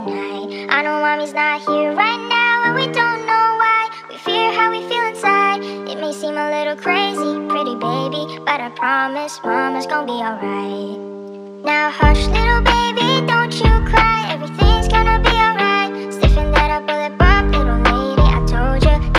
night. I know mommy's not here right now, and we don't know why. We fear how we feel inside. It may seem a little crazy, pretty baby, but I promise mama's gonna be alright. Now hush little baby, don't you cry.